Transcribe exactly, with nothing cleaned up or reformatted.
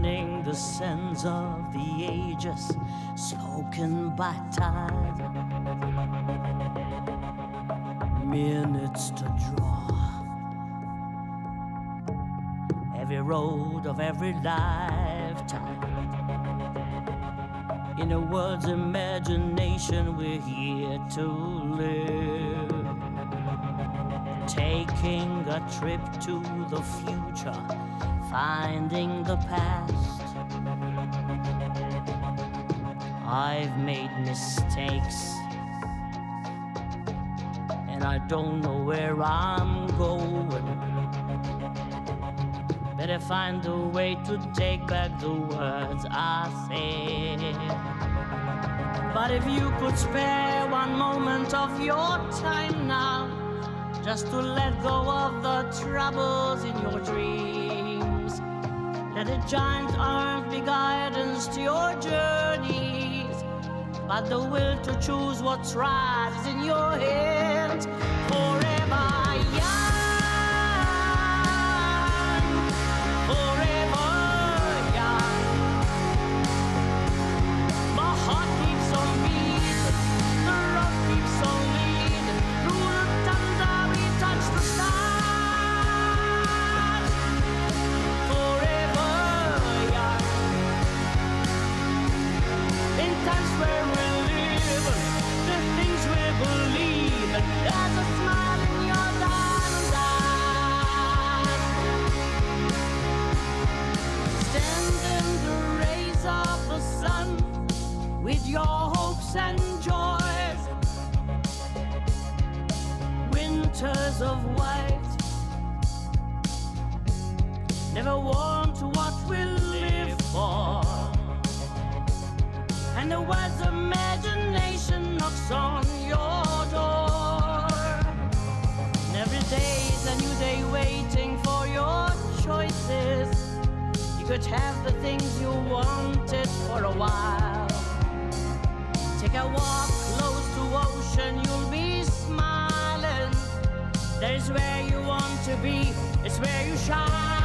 learning the sense of the ages spoken by tide. Minutes to draw every road of every lifetime. In a world's imagination, we're here to live, taking a trip to the future, finding the past. I've made mistakes, and I don't know where I'm going. Better find a way to take back the words I said. But if you could spare one moment of your time now, just to let go of the troubles in your dreams, let a giant arm be guidance to your journeys, but the will to choose what's right is in your hands. Forever young, forever young. My heart keeps on beating, the road keeps on leading. Through the thunder we touch the stars. Forever young. In times where we're living, the things we believe in, there's a smile in your diamond eyes. Stand in the rays of the sun with your hopes and joys. Winters of white, never want what we live for, and the world's imagination knocks on your door. And every day's a new day waiting for your choices. You could have the things you wanted for a while. Take a walk close to ocean, you'll be smiling. There's where you want to be, it's where you shine.